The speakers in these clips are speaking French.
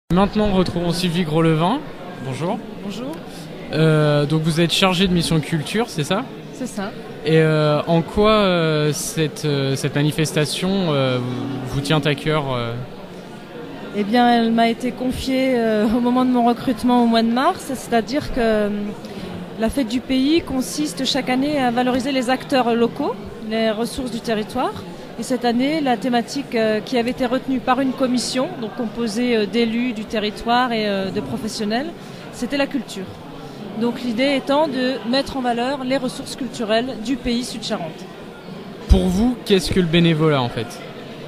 Maintenant, retrouvons Sylvie Groslevain. Bonjour. Bonjour. Donc vous êtes chargée de mission culture, c'est ça? C'est ça. Et en quoi cette manifestation vous tient à cœur Eh bien, elle m'a été confiée au moment de mon recrutement au mois de mars, c'est-à-dire que la fête du pays consiste chaque année à valoriser les acteurs locaux, les ressources du territoire. Et cette année, la thématique qui avait été retenue par une commission, donc composée d'élus du territoire et de professionnels, c'était la culture. Donc l'idée étant de mettre en valeur les ressources culturelles du pays Sud-Charente. Pour vous, qu'est-ce que le bénévolat en fait?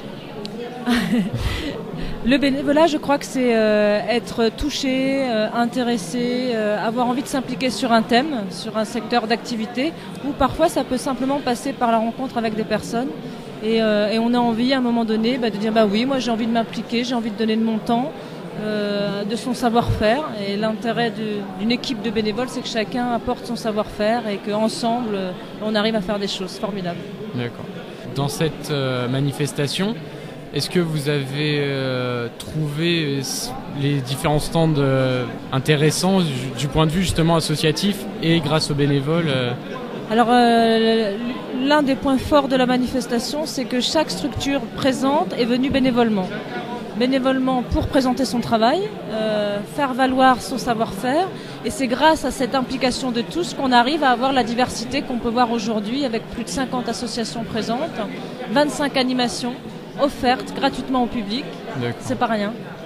Le bénévolat, je crois que c'est être touché, intéressé, avoir envie de s'impliquer sur un thème, sur un secteur d'activité, ou parfois ça peut simplement passer par la rencontre avec des personnes. Et on a envie à un moment donné de dire oui, moi j'ai envie de m'impliquer, j'ai envie de donner de mon temps, de son savoir-faire. Et l'intérêt d'une équipe de bénévoles, c'est que chacun apporte son savoir-faire et qu'ensemble on arrive à faire des choses formidables. D'accord. Dans cette manifestation, est-ce que vous avez trouvé les différents stands intéressants du point de vue justement associatif et grâce aux bénévoles Alors l'un des points forts de la manifestation, c'est que chaque structure présente est venue bénévolement. Bénévolement pour présenter son travail, faire valoir son savoir-faire. Et c'est grâce à cette implication de tous qu'on arrive à avoir la diversité qu'on peut voir aujourd'hui avec plus de 50 associations présentes, 25 animations offertes gratuitement au public. C'est pas rien.